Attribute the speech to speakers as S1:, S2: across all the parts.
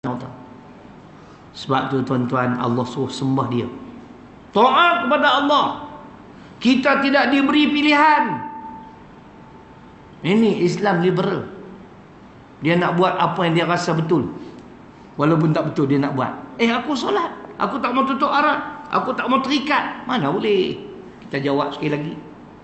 S1: Sebab tu tuan-tuan, Allah suruh sembah dia. Taat kepada Allah. Kita tidak diberi pilihan. Ini Islam liberal. Dia nak buat apa yang dia rasa betul. Walaupun tak betul dia nak buat. Aku solat, aku tak mau tutup aurat, aku tak mau terikat. Mana boleh. Kita jawab sekali lagi.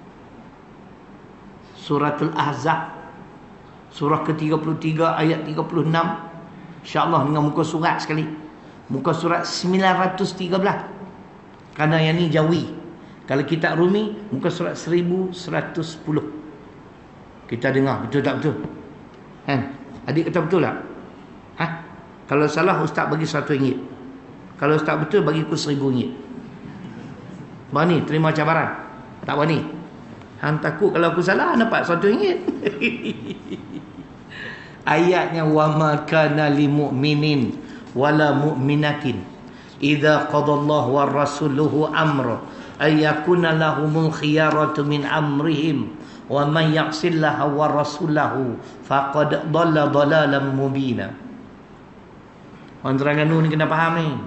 S1: Suratul Ahzab, surah ke-33 ayat 36. InsyaAllah dengan muka surat sekali. Muka surat 913. Kerana yang ni Jawi. Kalau kita Rumi, muka surat 1110. Kita dengar betul tak betul? Kan? Adik kata betul tak? Kalau salah ustaz bagi RM1. Kalau ustaz betul bagi aku RM1000. Berani terima cabaran? Tak berani? Hang takut kalau aku salah dapat RM1. Ayatnya, wa ma kana lil mu'minin wala mu'minatin idza qadallahu war rasuluhu amra ay yakuna lahumul khiyaratu min amrihim wa man ya'sillaha war rasulahu faqad dhalla dhalalan mubina. Orang Terengganu ni kena faham ni.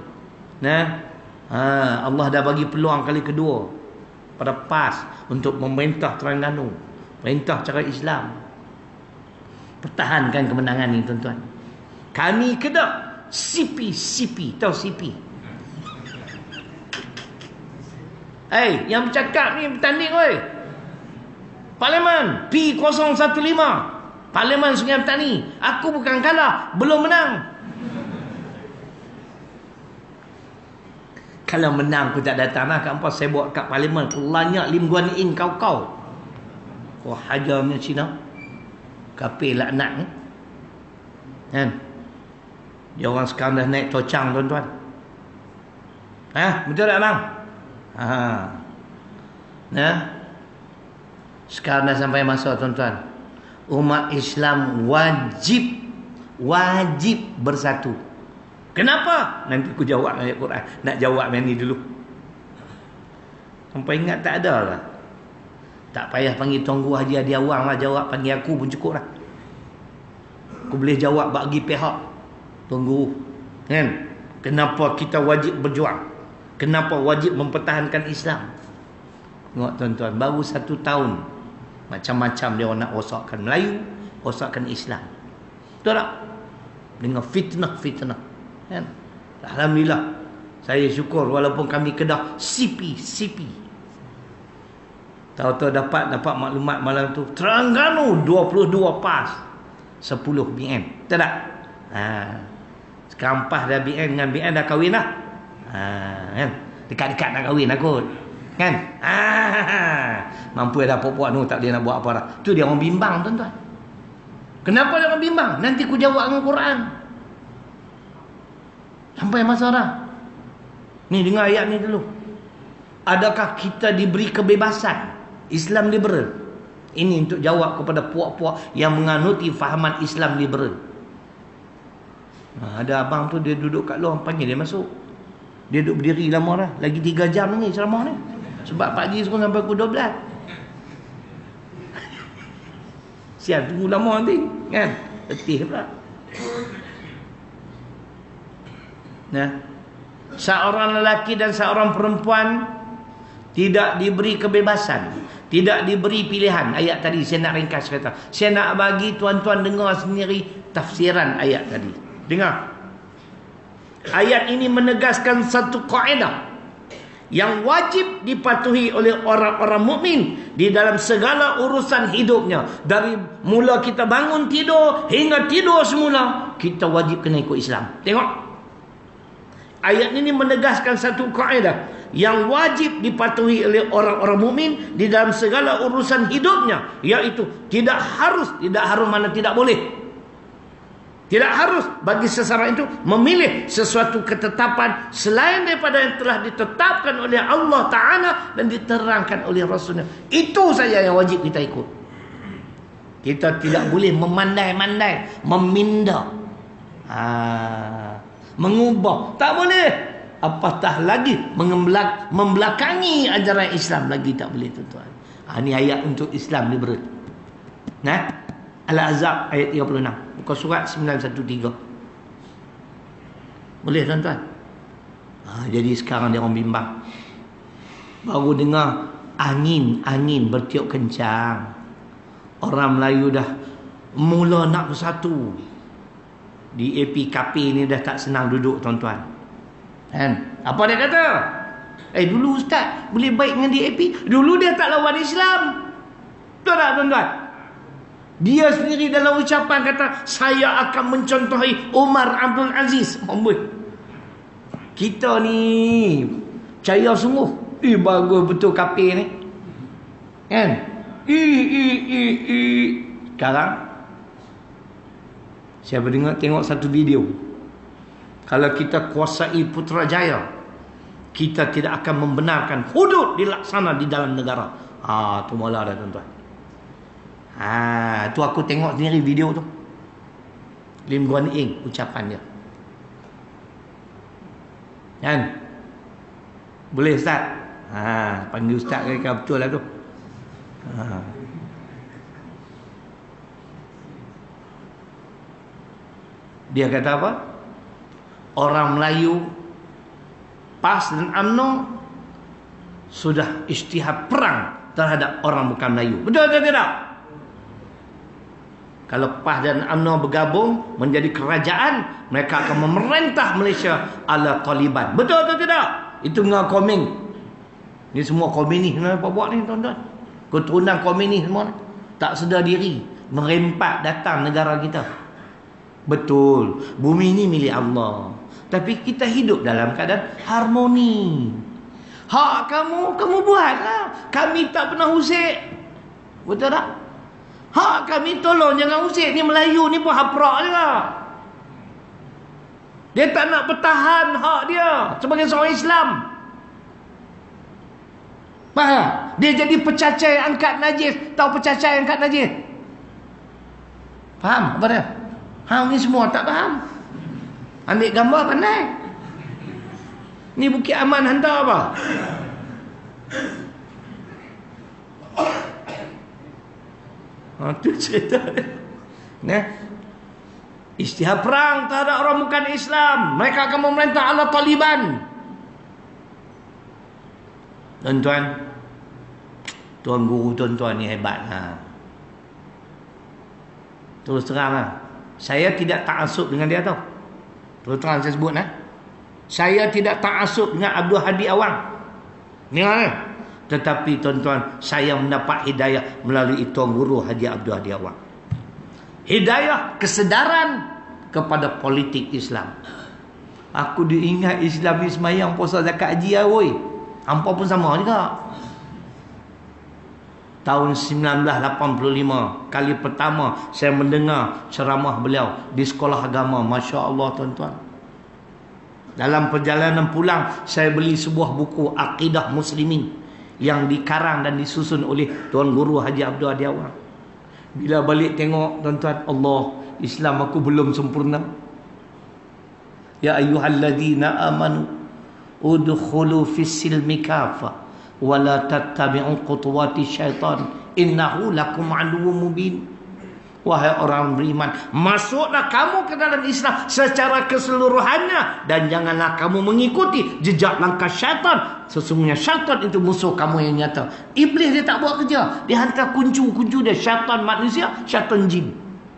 S1: Allah dah bagi peluang kali kedua pada PAS untuk memerintah Terengganu, perintah cara Islam. Pertahankan kemenangan ni tuan-tuan. Kami Kedah CP, tahu CP? Yang bercakap ni bertanding oi. Parlimen P015, Parlimen Sungai Petani. Aku bukan kalah, belum menang. Kalau menang aku tak datang lah. Kat empat saya buat kat Parlimen. Lanyak Lim Guan Yin kau. Kau hajarnya Cina. Kapil laknat ni. Kan? Dia orang sekarang dah naik tocang tuan-tuan. Betul tak bang? Sekarang dah sampai masa tuan-tuan. Umat Islam wajib bersatu. Kenapa? Nanti aku jawab ayat Quran. Nak jawab yang ni dulu. Sampai ingat tak ada lah. Tak payah panggil Tuanku Haji Adi Awang lah jawab. Panggil aku pun cukup lah. Aku boleh jawab bagi pihak Tuanku. Kan? Kenapa kita wajib berjuang? Kenapa wajib mempertahankan Islam? Tengok tuan-tuan, baru 1 tahun macam-macam dia orang nak rosakkan Melayu, rosakkan Islam. Betul tak? Dengan fitnah. Kan? Alhamdulillah. Saya syukur walaupun kami Kedah CP. Tahu-tahu dapat maklumat malam tu Terengganu 22 PAS 10 BN. Betul tak? Sekarang PAS dah BN dengan BN dah kahwin dah. Kan? Dekat-dekat nak kahwin aku. Kan? Mampu dah puak-puak tu, tak boleh nak buat apa dah. Tu dia orang bimbang tuan-tuan. Kenapa dia orang bimbang? Nanti aku jawab dengan Quran. Sampai masa dah. Ni dengar ayat ni dulu. Adakah kita diberi kebebasan Islam liberal? Ini untuk jawab kepada puak-puak yang menganuti fahaman Islam liberal. Ada abang tu dia duduk kat luar, panggil dia masuk. Dia duduk berdiri lama dah. Lagi 3 jam ni ceramah ni. Sebab pagi suruh sampai pukul 12. Siap tunggu lama nanti. Kan? Letih pula. Seorang lelaki dan seorang perempuan tidak diberi kebebasan, tidak diberi pilihan. Ayat tadi saya nak ringkas kata. Saya nak bagi tuan-tuan dengar sendiri tafsiran ayat tadi. Dengar. Ayat ini menegaskan satu kaedah yang wajib dipatuhi oleh orang-orang mukmin di dalam segala urusan hidupnya. Dari mula kita bangun tidur hingga tidur semula, kita wajib kena ikut Islam. Tengok. Ayat ini menegaskan satu kaedah yang wajib dipatuhi oleh orang-orang mukmin di dalam segala urusan hidupnya, iaitu tidak harus mana tidak boleh. Tidak harus bagi seseorang itu memilih sesuatu ketetapan selain daripada yang telah ditetapkan oleh Allah Ta'ala dan diterangkan oleh Rasulnya. Itu saja yang wajib kita ikut. Kita tidak boleh memandai-mandai, meminda, mengubah. Tak boleh. Apatah lagi membelakangi ajaran Islam lagi tak boleh tuan-tuan. Ini ayat untuk Islam liberal. Al-Ahzab ayat 36. Muka surat 913. Boleh tuan-tuan? Jadi sekarang dia orang bimbang. Baru dengar angin bertiup kencang. Orang Melayu dah mula nak bersatu. Di APKP ni dah tak senang duduk tuan-tuan. Kan? Apa dia kata? Dulu ustaz boleh baik dengan DAP. Dulu dia tak lawan Islam. Betul tak tuan-tuan? Dia sendiri dalam ucapan kata, saya akan mencontohi Umar Abdul Aziz. Amboi. Kita ni percaya sungguh. Bagus betul KP ni. Kan? Sekarang saya tengok satu video. Kalau kita kuasai Putrajaya, kita tidak akan membenarkan hudud dilaksana di dalam negara. Tu mula dah tuan-tuan. Tu aku tengok sendiri video tu. Lim Guan Eng ucapan dia. Kan? Boleh ustaz? Panggil ustaz ke betul lah tu. Dia kata apa? Orang Melayu PAS dan UMNO sudah isytihad perang terhadap orang bukan Melayu. Betul atau tidak? Kalau PAS dan UMNO bergabung menjadi kerajaan, mereka akan memerintah Malaysia ala Taliban. Betul atau tidak? Itu dengan Koming. Ni semua komunis apa buat ni tuan-tuan? Keturunan komunis semua ni. Tak sedar diri, merempat datang negara kita. Betul, bumi ni milik Allah. Tapi kita hidup dalam keadaan harmoni. Hak kamu buatlah. Kami tak pernah usik. Betul tak? Hak kami tolong jangan usik. Ni Melayu ni pun haprak juga. Dia tak nak bertahan hak dia sebagai seorang Islam. Faham? Dia jadi pecacai angkat najis. Tahu pecacai angkat najis? Faham apa dia? Hang ni semua tak faham. Ambil gambar pandai. Ni Bukit Aman hantar apa? Tu cerita dia. Nah, isytihad perang terhadap orang bukan Islam. Mereka akan memerintah ala Taliban. Tuan-tuan, tuan guru tuan-tuan ni hebat lah. Terus terang lah, saya tidak ta'assub dengan dia tau. Terus terang saya sebut saya tidak ta'assub dengan Abdul Hadi Awang. Ni lah. Tetapi tuan-tuan, saya mendapat hidayah melalui Tuan Guru Haji Abdul Hadi Awang. Hidayah kesedaran kepada politik Islam. Aku diingat Islam ni semayang puasa zakat haji lah woi. Hampa pun sama juga. Tahun 1985 kali pertama saya mendengar ceramah beliau di sekolah agama. Masya Allah tuan-tuan. Dalam perjalanan pulang saya beli sebuah buku Aqidah Muslimin yang dikarang dan disusun oleh Tuan Guru Haji Abdul Hadi Awang. Bila balik tengok tuan-tuan, Allah, Islam aku belum sempurna. Ya ayyuhalladzina amanu udkhulu fis silmi kafa wa la tattabi'u khutuwati syaitan innahu lakum aduwwum mubin. Wahai orang beriman, masuklah kamu ke dalam Islam secara keseluruhannya dan janganlah kamu mengikuti jejak langkah syaitan. Sesungguhnya syaitan itu musuh kamu yang nyata. Iblis dia tak buat kerja, dia hantar kuncu-kuncu dia, syaitan manusia, syaitan jin.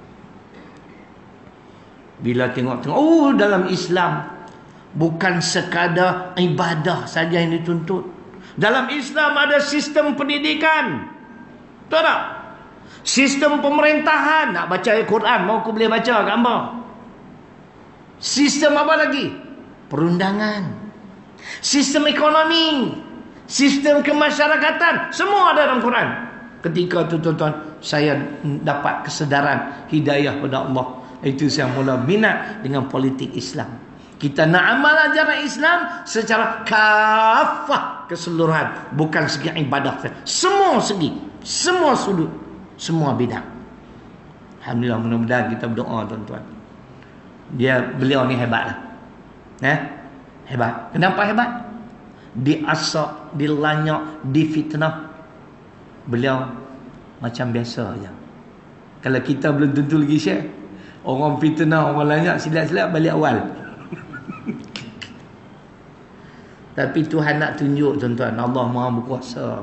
S1: Bila tengok dalam Islam bukan sekadar ibadah saja yang dituntut. Dalam Islam ada sistem pendidikan. Betul tak? Sistem pemerintahan. Nak baca Al-Quran, mau aku boleh baca gambar. Sistem apa lagi? Perundangan. Sistem ekonomi. Sistem kemasyarakatan. Semua ada dalam Quran. Ketika tu tuan-tuan, saya dapat kesedaran hidayah pada Allah. Itu saya mula minat dengan politik Islam. Kita nak amal ajaran Islam secara kafah keseluruhan. Bukan segi ibadah. Semua segi. Semua sudut. Semua bidang. Alhamdulillah, mudah-mudahan kita berdoa tuan-tuan. Beliau ni hebat lah. Hebat. Kenapa hebat? Diasak, dilanyak, difitnah. Beliau macam biasa aja. Kalau kita belum tentu lagi share. Orang fitnah, orang lanyak, silap-silap balik awal. Tapi Tuhan nak tunjuk tuan-tuan, Allah Maha berkuasa.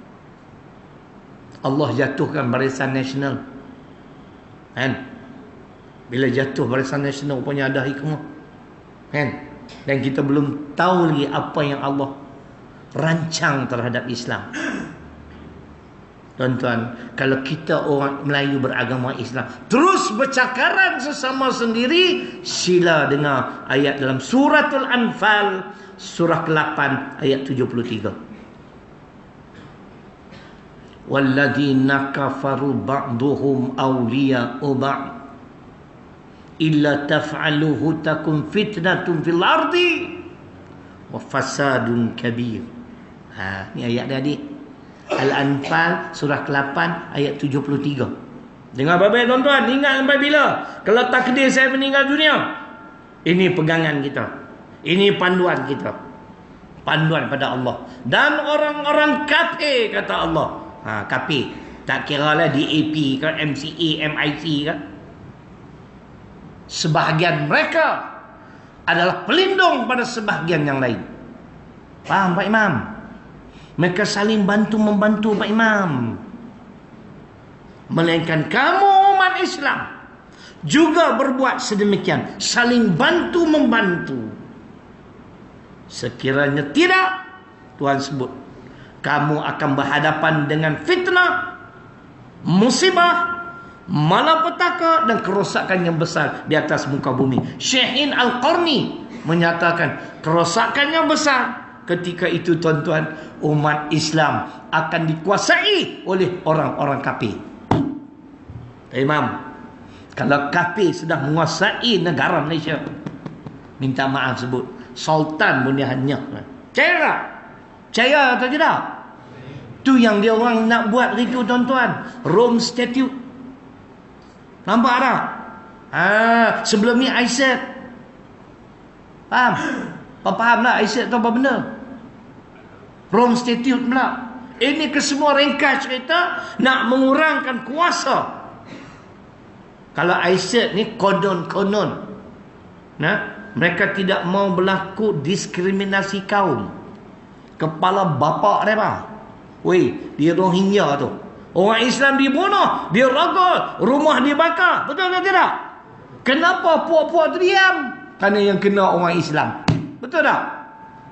S1: Allah jatuhkan Barisan Nasional. Kan? Bila jatuh Barisan Nasional rupanya ada hikmah. Kan? Dan kita belum tahu lagi apa yang Allah rancang terhadap Islam. Tuan-tuan, kalau kita orang Melayu beragama Islam terus bercakaran sesama sendiri, sila dengar ayat dalam suratul Anfal, surah ke-8 ayat 73. Walladzina kafaru ba'duhum awliya'u ba'd illa taf'aluhu takum fitnatun fil ardi wa fasadun kabir. Ni ayat dia adik. Al-Anfal surah ke-8 ayat 73. Dengar baik-baik tuan-tuan, ingat sampai bila? Kalau takdir saya meninggal dunia, ini pegangan kita. Ini panduan kita. Panduan pada Allah. Dan orang-orang kafir kata Allah. Kafir. Tak kira lah DAP ke, MCA, MIC ke. Sebahagian mereka adalah pelindung pada sebahagian yang lain. Faham Pak Imam? Mereka saling bantu-membantu Pak Imam. Melainkan kamu umat Islam juga berbuat sedemikian, saling bantu-membantu. Sekiranya tidak, Tuhan sebut, kamu akan berhadapan dengan fitnah, musibah, malapetaka dan kerosakan yang besar di atas muka bumi. Syekh Al-Qarni menyatakan kerosakan yang besar. Ketika itu tuan-tuan, umat Islam akan dikuasai oleh orang-orang kafir. Imam, kalau kafir sudah menguasai negara Malaysia, minta maaf sebut, Sultan pun dia hanya. Percaya tak? Percaya atau tidak? Tu yang dia orang nak buat itu tuan-tuan. Rome Statute. Nampak tak? Sebelum ni Isaac. Faham? Kau faham tak Isaac tu apa benda? Rome Statute pula. Ini kesemua ringkas cerita nak mengurangkan kuasa. Kalau Isaac ni konon. Mereka tidak mau berlaku diskriminasi kaum. Kepala bapak mereka. Dia Rohingya tu. Orang Islam dibunuh, dirogol, rumah dibakar. Betul atau tidak? Kenapa puak-puak tu diam? Kerana yang kena orang Islam. Betul tak?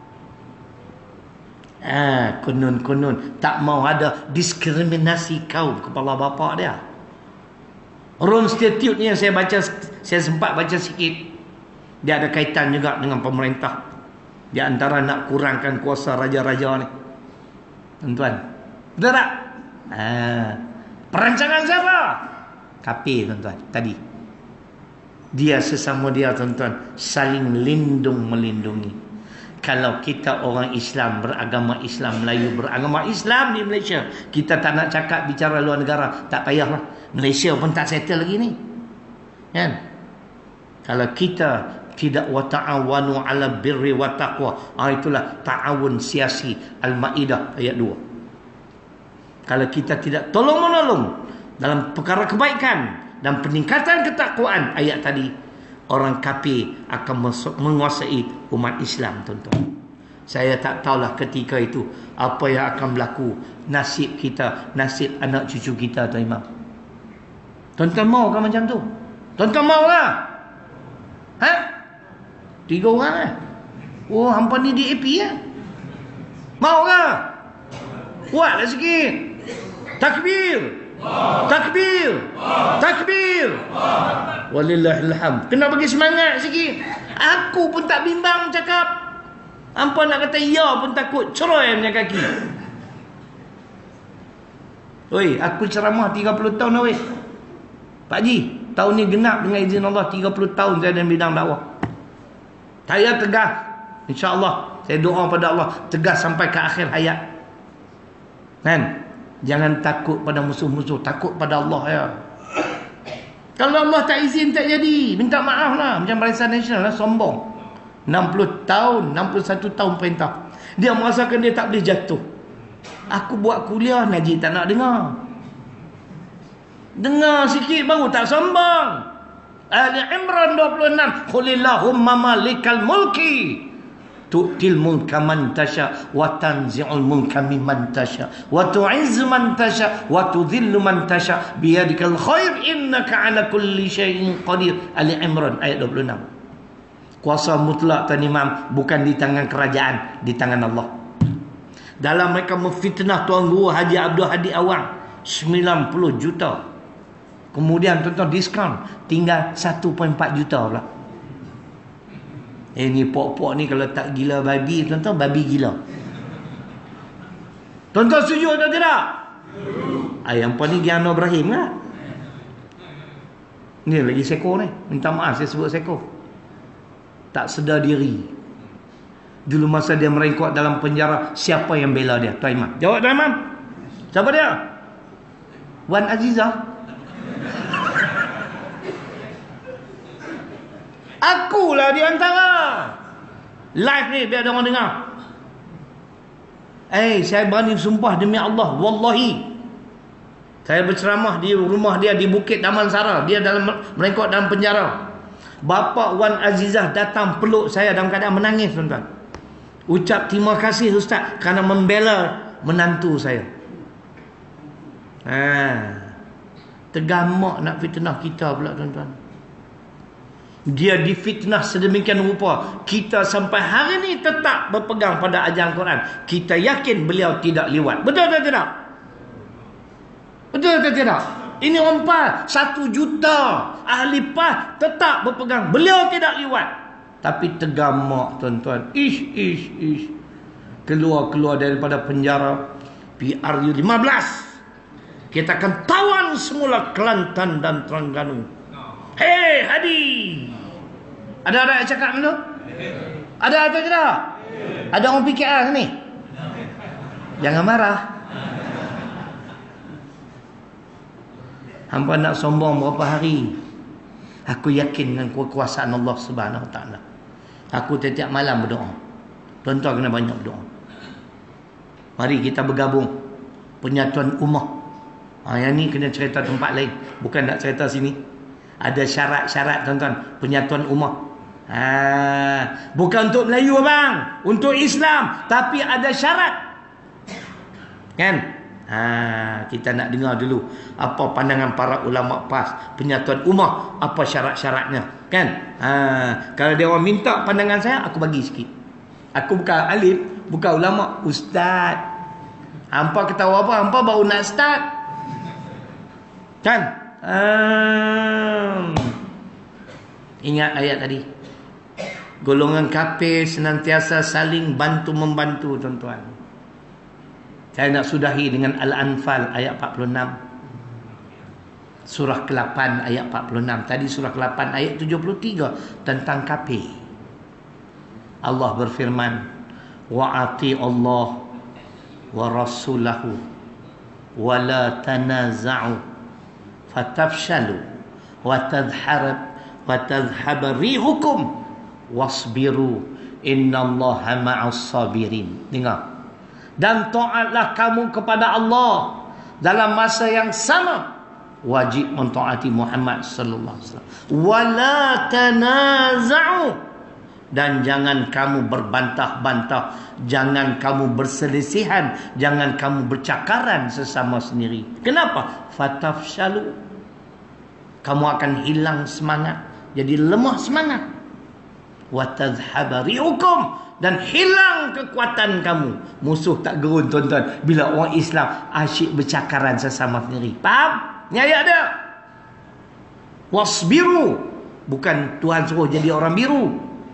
S1: Konon tak mau ada diskriminasi kaum kepala bapak dia. Rome Statute ni yang saya sempat baca sikit. Dia ada kaitan juga dengan pemerintah. Di antara nak kurangkan kuasa raja-raja ni. Tuan-tuan, betul tak? Perancangan siapa? Kafir tuan-tuan tadi. Dia sesama dia tuan-tuan saling lindung melindungi. Kalau kita orang Islam, beragama Islam, Melayu beragama Islam di Malaysia, kita tak nak cakap bicara luar negara, tak payahlah. Malaysia pun tak settle lagi ni. Kan? Kalau kita tidak wa ta'awanu 'ala birri wa taqwa, itulah ta'awun siasi Al-Maidah ayat 2. Kalau kita tidak tolong-menolong dalam perkara kebaikan dan peningkatan ketakwaan ayat tadi, orang kafir akan menguasai umat Islam tuan-tuan. Saya tak tahulah ketika itu apa yang akan berlaku, nasib kita, nasib anak cucu kita tuan Imam. Tuan-tuan mau kan macam tu? Tuan-tuan mau lah? 3 orang hampa ni DAP mau ke? Buatlah sikit. Takbir. Takbir. Takbir. Walillahil hamd. Kena bagi semangat sikit. Aku pun tak bimbang cakap. Hampa nak kata ya pun takut cerai punya kaki. Aku ceramah 30 tahun dah Pak Haji, tahun ni genap dengan izin Allah 30 tahun saya dalam bidang dakwah. Saya tegas, insya-Allah, saya doa pada Allah tegas sampai ke akhir hayat. Kan? Jangan takut pada musuh-musuh, takut pada Allah ya. Kalau Allah tak izin tak jadi, minta maaf lah. Macam Barisan Nasional lah, sombong. 60 tahun, 61 tahun perintah. Dia merasakan dia tak boleh jatuh. Aku buat kuliah, Najib tak nak dengar. Dengar sikit baru tak sombong. Ali Imran 26. Qulillahumma malikal mulki tu'til mulka man tasha wa tanzi'ul mulka mimman tasha wa tu'izzu man tasha wa tudhillu man tasha biyadikal khair innaka ala kulli syai'in qadir. Ali Imran ayat 26. Kuasa mutlak Tuan Imam bukan di tangan kerajaan, di tangan Allah. Dalam mereka memfitnah Tuan Guru Haji Abdul Hadi Awang 90 juta. Kemudian tuan-tuan diskaun tinggal 1.4 juta pula. Ni pok-pok ni kalau tak gila babi, tuan-tuan babi gila. Tuan-tuan setuju atau tidak? Yang apa ni Giano Ibrahim lah. Ni lagi seko ni. Minta maaf saya sebut seko. Tak sedar diri. Dulu masa dia merengkok dalam penjara, siapa yang bela dia? Tuan Imam. Jawab Tuan Imam. Siapa dia? Wan Azizah. Akulah di antara. Live ni biar orang dengar. Saya berani sumpah demi Allah, wallahi. Saya berceramah di rumah dia di Bukit Damansara. Dia dalam merengkok dalam penjara. Bapa Wan Azizah datang peluk saya dalam keadaan menangis, tuan-tuan. Ucap terima kasih Ustaz kerana membela menantu saya. Tegamak nak fitnah kita pula, tuan-tuan. Dia difitnah sedemikian rupa. Kita sampai hari ni tetap berpegang pada ajaran Quran. Kita yakin beliau tidak liwat. Betul atau tidak? Betul atau tidak? Ini orang PAS 1 juta ahli PAS tetap berpegang beliau tidak liwat. Tapi tegamak, tuan-tuan. Ish. Keluar daripada penjara PRU 15. Kita akan tawan semula Kelantan dan Terengganu. Hei Hadi, ada yang cakap dulu? Ada atau tidak? Ada orang PKR ni? Jangan marah. Hampa nak sombong berapa hari? Aku yakin dengan kekuasaan Allah Subhanahu Wa Taala. Aku setiap malam berdoa. Tuan-tuan kena banyak berdoa. Mari kita bergabung penyatuan ummah. Yang ni kena cerita tempat lain, bukan nak cerita sini. Ada syarat-syarat, tuan-tuan, penyatuan ummah. Bukan untuk Melayu bang, untuk Islam, tapi ada syarat. Kan? Kita nak dengar dulu apa pandangan para ulama PAS penyatuan ummah, apa syarat-syaratnya, kan? Kalau dia orang minta pandangan saya, aku bagi sikit. Aku bukan alim, bukan ulama, ustaz. Hampa ketawa apa? Hampa baru nak start. Kan? Ingat ayat tadi. Golongan kafir senantiasa saling bantu-membantu, tuan-tuan. Saya nak sudahi dengan Al-Anfal ayat 46. Surah ke-8 ayat 46. Tadi surah ke-8 ayat 73 tentang kafir. Allah berfirman, wa'ati Allah wa rasulahu wa la tanaza'u fatafshalu wa tadhhab rihukum wasbiru innallaha ma'as sabirin. Dengar. Dan taatlah kamu kepada Allah dalam masa yang sama. Wajib mentaati Muhammad sallallahu alaihi wasallam. Wala tanaza'u, dan jangan kamu berbantah-bantah, jangan kamu berselisihan, jangan kamu bercakaran sesama sendiri. Kenapa? Fatafshalu, kamu akan hilang semangat, jadi lemah semangat. Wa tadhhab rihukum, dan hilang kekuatan kamu. Musuh tak gerun, tuan-tuan, bila orang Islam asyik bercakaran sesama sendiri. Faham? Ni ayat dia. Wasbiru, bukan Tuhan suruh jadi orang biru.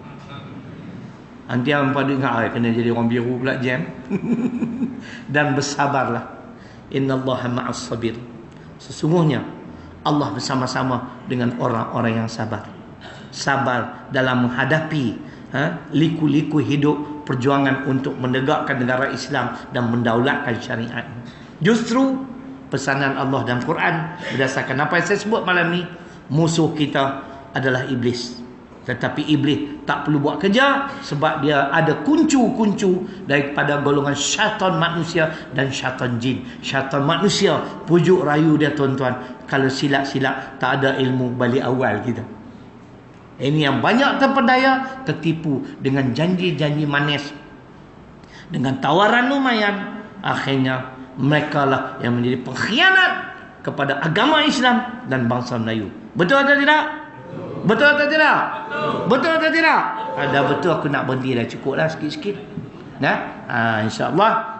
S1: Nanti hampa dengar kena jadi orang biru pula jam. Dan bersabarlah. Innallaha ma'as sabir. Sesungguhnya Allah bersama-sama dengan orang-orang yang sabar. Sabar dalam menghadapi liku-liku hidup, perjuangan untuk menegakkan negara Islam dan mendaulatkan syariat. Justru pesanan Allah dalam Quran berdasarkan apa yang saya sebut malam ni, musuh kita adalah iblis. Tetapi iblis tak perlu buat kerja sebab dia ada kuncu-kuncu daripada golongan syaitan manusia dan syaitan jin. Syaitan manusia, pujuk rayu dia, tuan-tuan, kalau silap-silap tak ada ilmu balik awal kita. Ini yang banyak terpedaya, tertipu dengan janji-janji manis, dengan tawaran lumayan. Akhirnya mereka lah yang menjadi pengkhianat kepada agama Islam dan bangsa Melayu. Betul atau tidak? Betul atau tidak? Betul atau tidak? Dah betul, aku nak berhenti dah, cukup lah sikit-sikit. InsyaAllah